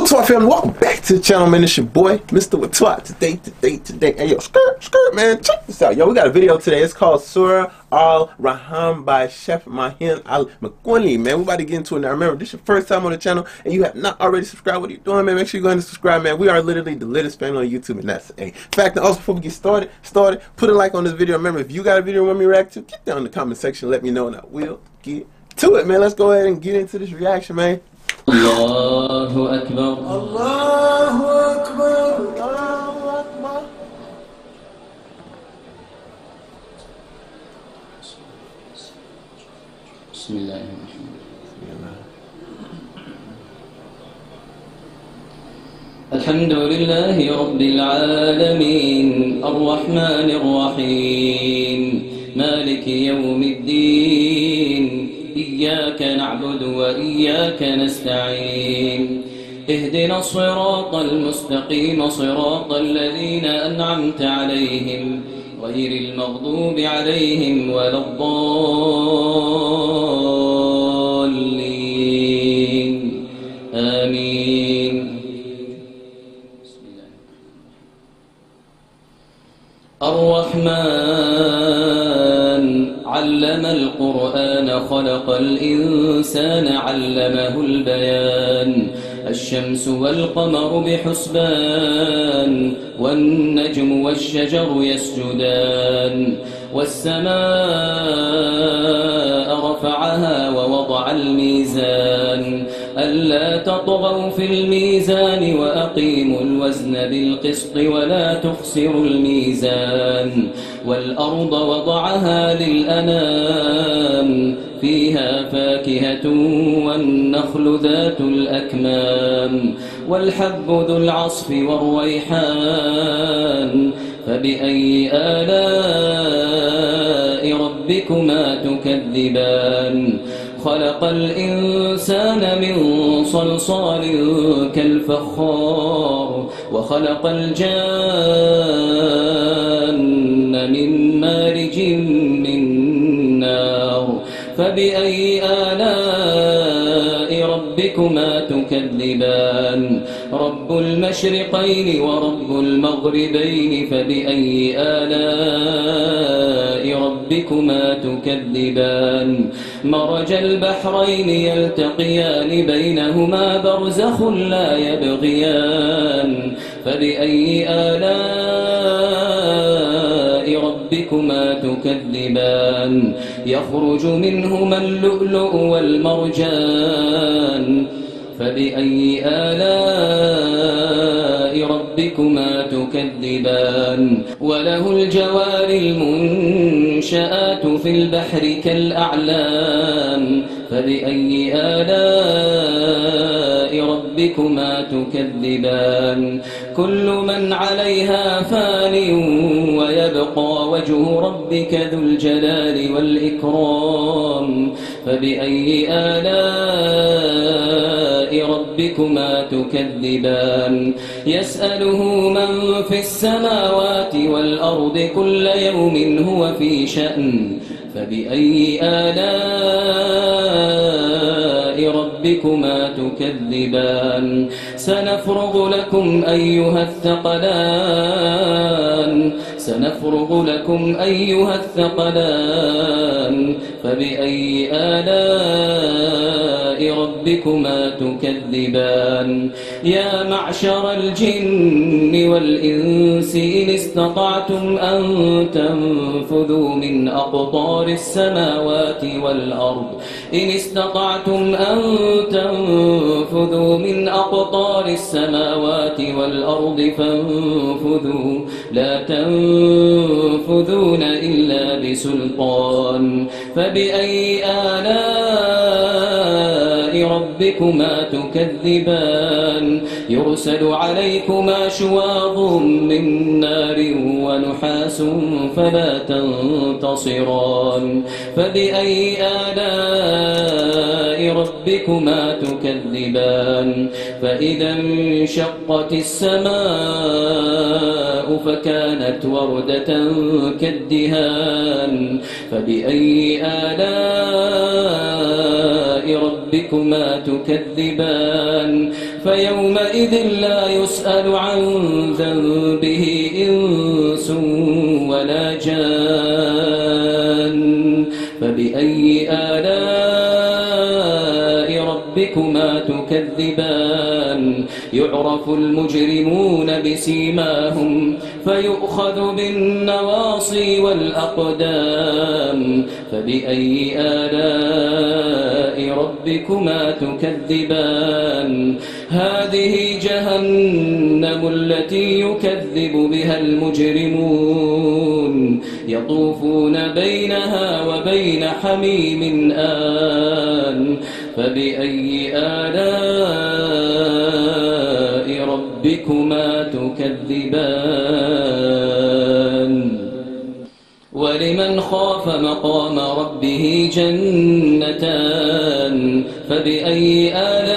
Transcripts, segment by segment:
What's up, family? Welcome back to the channel, man. It's your boy, Mr. Watwat. Today. Hey, yo, skirt, man. Check this out, yo. We got a video today. It's called Surah Al-Rahman by Chef Mahin Al-Makwani, man. We about to get into it now. Remember, this is your first time on the channel, and you have not already subscribed. What are you doing, man? Make sure you go ahead and subscribe, man. We are literally the latest family on YouTube, and that's a fact. And also, before we get started, put a like on this video. Remember, if you got a video you want me to react to, get down in the comment section. Let me know, and I will get to it, man. Let's go ahead and get into this reaction, man. Allahu Akbar. Allahu Akbar. Allahu Akbar. Bismillahirrahmanirrahim. Alhamdulillahi Rabbil Alamin. Ar-Rahmanir Rahim. Maliki Yawmiddin. إياك نعبد وإياك نستعين اهدنا الصراط المستقيم صراط الذين أنعمت عليهم غير المغضوب عليهم ولا الضالين آمين. الرحمن علم القرآن خلق الإنسان علمه البيان الشمس والقمر بحسبان والنجم والشجر يسجدان والسماء رفعها ووضع الميزان ألا تطغوا في الميزان وأقيموا الوزن بالقسط ولا تخسروا الميزان والأرض وضعها للأنام فيها فاكهة والنخل ذات الأكمام والحب ذو العصف والريحان فبأي آلاء ربكما تكذبان خلق الإنسان من صلصال كالفخار وخلق الجان من مارج من نار فبأي آلاء ربكما تكذبان رب المشرقين ورب المغربين فبأي آلاء ربكما تكذبان مرج البحرين يلتقيان بينهما برزخ لا يبغيان فبأي آلاء ربكما تكذبان يخرج منهما اللؤلؤ والمرجان فبأي آلاء ربكما تكذبان وله الجوار المنشآت في البحر كالأعلام فبأي آلاء ربكما تكذبان كل من عليها فان ويبقى وجه ربك ذو الجلال والإكرام فبأي آلاء ربكما تكذبان يسأله من في السماوات والأرض كل يوم هو في شأن فبأي آلاء ربكما تكذبان سنفرغ لكم أيها الثقلان فبأي آلاء ربكما تكذبان يا معشر الجن والإنس إن استطعتم أن تنفذوا من أقطار السماوات والأرض فانفذوا لا تنفذون إلا بسلطان فبأي آلاء ربكما تكذبان يرسل عليكما شواظ من نار ونحاس فلا تنتصران فبأي آلاء ربكما تكذبان فإذا انشقت السماء فكانت وردة كالدهان فبأي آلاء ربكما تكذبان فيومئذ لا يسأل عن ذنبه إنس ولا جان فبأي آلاء ربكما تكذبان يعرف المجرمون بسيماهم فيؤخذ بالنواصي والأقدام فبأي آلاء ربكما تكذبان هذه جهنم التي يكذب بها المجرمون يطوفون بينها وبين حميم آن فبأي آلاء ربكما تكذبان ولمن خاف مقام ربه جنتان فبأي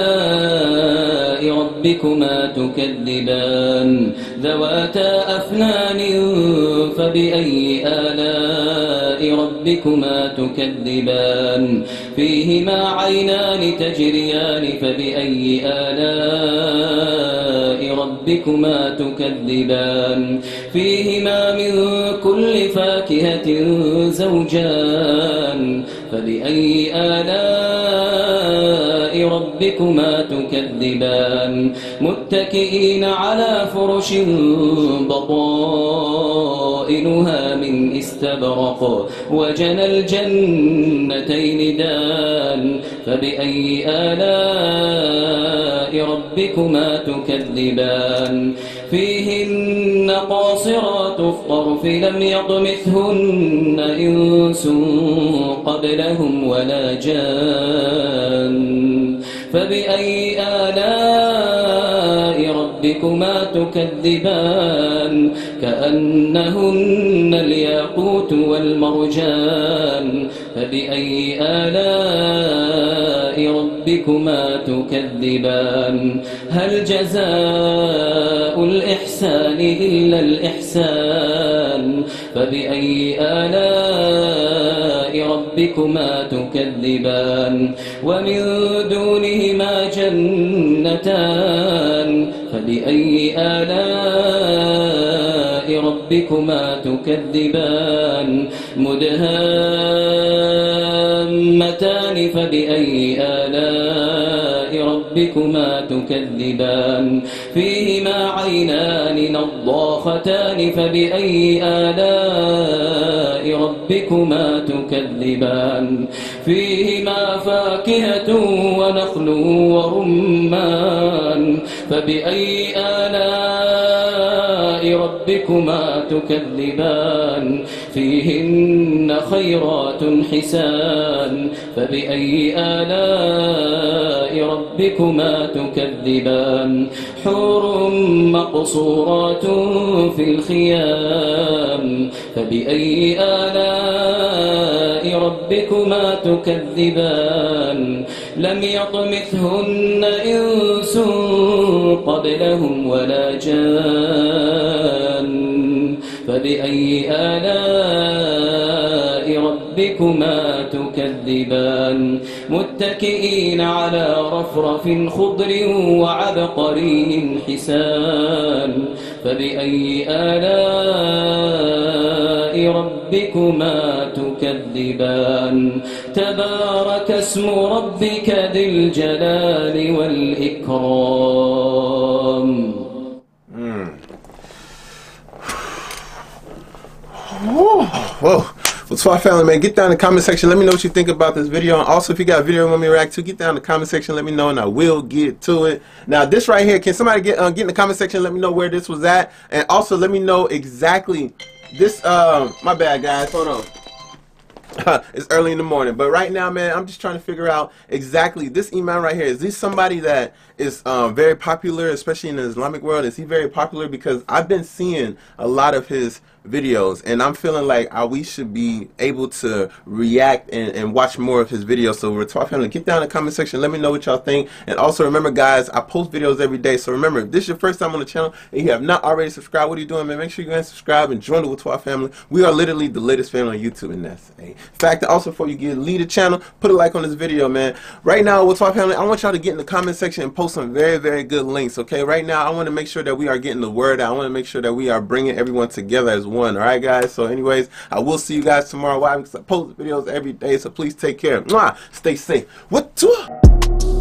آلاء ربكما تكذبان ذواتا أفنان فبأي آلاء ربكما تكذبان فيهما عينان تجريان فبأي آلاء ربكما تكذبان فيهما من كل فاكهة زوجان فبأي آلاء ربكما تكذبان متكئين على فرش بطائنها من استبرق وجنى الجنتين دان فبأي آلاء ربكما تكذبان فيهن قاصرات الطرف لم يطمثهن إنس قبلهم ولا جان فبأي آلاء ربكما تكذبان كأنهن الياقوت والمرجان فبأي آلاء ربكما تكذبان هل جزاء الإحسان إلا الإحسان فبأي آلاء ربكما تكذبان ومن دونهما جنتان فبأي آلاء ربكما تكذبان مدهامتان فبأي آلاء ربكما تكذبان فيهما عينان نضاختان فبأي آلاء ربكما تكذبان فيهما فاكهة ونخل ورمان فبأي آلاء ربكما تكذبان فيهن خيرات حسان فبأي آلاء ربكما تكذبان حور مقصورات في الخيام فبأي آلاء ربكما تكذبان لم يطمثهن إنس قبلهم ولا جان فبأي آلاء ربكما تكذبان متكئين على رفرف خضر وعبقري حسان فبأي آلاء ربكما تكذبان تبارك اسم ربك ذي الجلال والإكرام. Whoa. Well, Twat family, man, get down in the comment section. Let me know what you think about this video. And also, if you got a video you want me to react to, get down in the comment section. Let me know, and I will get to it. Now, this right here, can somebody get in the comment section? Let me know where this was at, and also let me know exactly this. My bad, guys. Hold on. It's early in the morning, but right now, man, I'm just trying to figure out exactly this imam right here. Is this somebody that is very popular, especially in the Islamic world? Is he very popular? Because I've been seeing a lot of his videos, and I'm feeling like we should be able to react and watch more of his videos. So we're talking. Get down in the comment section. Let me know what y'all think. And also remember, guys, I post videos every day. So remember, if this is your first time on the channel and you have not already subscribed, what are you doing, man? Make sure you guys subscribe and join the Twat family. We are literally the latest family on YouTube, and that's a fact. And also, before you leave the channel, put a like on this video, man. Right now, with Twat family, I want y'all to get in the comment section and post post some very, very good links. Okay, right now I want to make sure that we are getting the word out. I want to make sure that we are bringing everyone together as one. All right, guys. So anyways, I will see you guys tomorrow. Why? Because I post videos every day. So please take care. Mwah! Stay safe. What?